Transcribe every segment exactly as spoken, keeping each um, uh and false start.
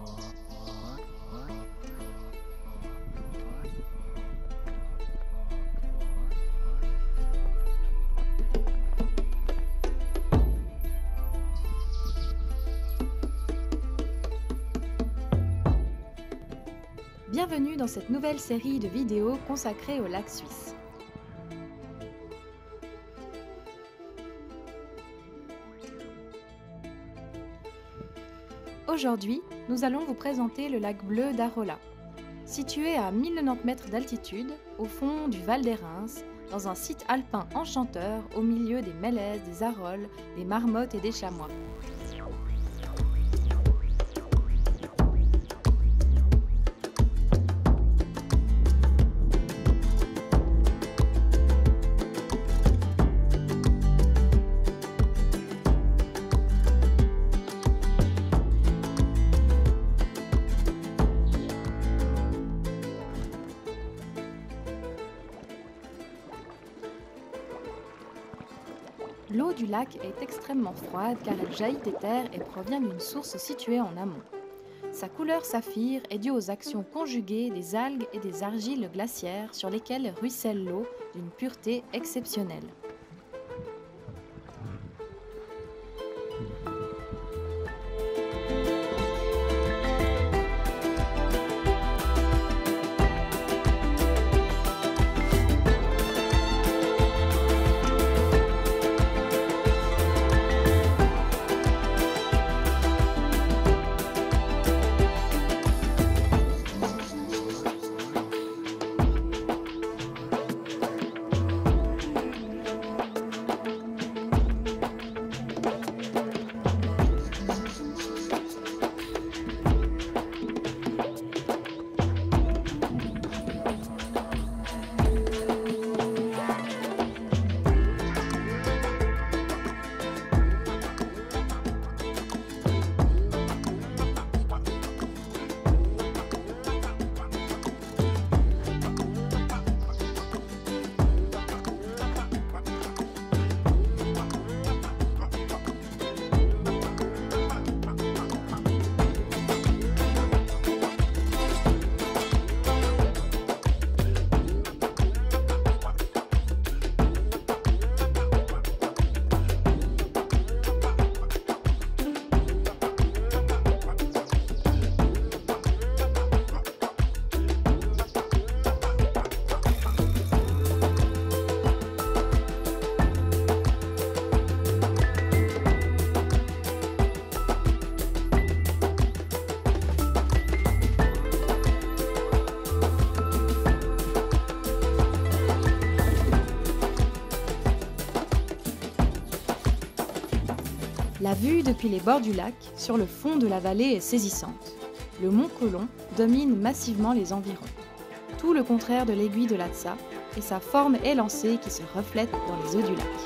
Bienvenue dans cette nouvelle série de vidéos consacrée au lac suisse. Aujourd'hui, nous allons vous présenter le lac bleu d'Arolla. Situé à mille quatre-vingt-dix mètres d'altitude, au fond du Val d'Erens, dans un site alpin enchanteur au milieu des mélèzes, des arolles, des marmottes et des chamois. L'eau du lac est extrêmement froide car elle jaillit des terres et provient d'une source située en amont. Sa couleur saphir est due aux actions conjuguées des algues et des argiles glaciaires sur lesquelles ruisselle l'eau d'une pureté exceptionnelle. La vue depuis les bords du lac, sur le fond de la vallée est saisissante. Le mont Colomb domine massivement les environs. Tout le contraire de l'aiguille de l'Atsa et sa forme élancée qui se reflète dans les eaux du lac.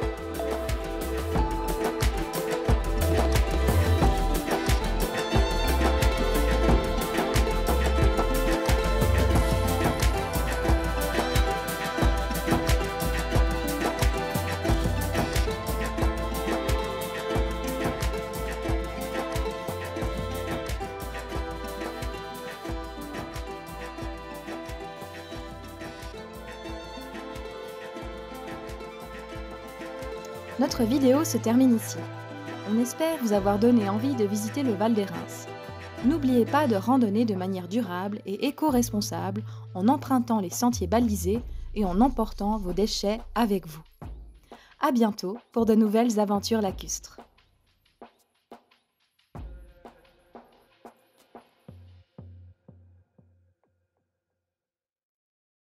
Notre vidéo se termine ici. On espère vous avoir donné envie de visiter le Val d'Erens. N'oubliez pas de randonner de manière durable et éco-responsable en empruntant les sentiers balisés et en emportant vos déchets avec vous. À bientôt pour de nouvelles aventures lacustres.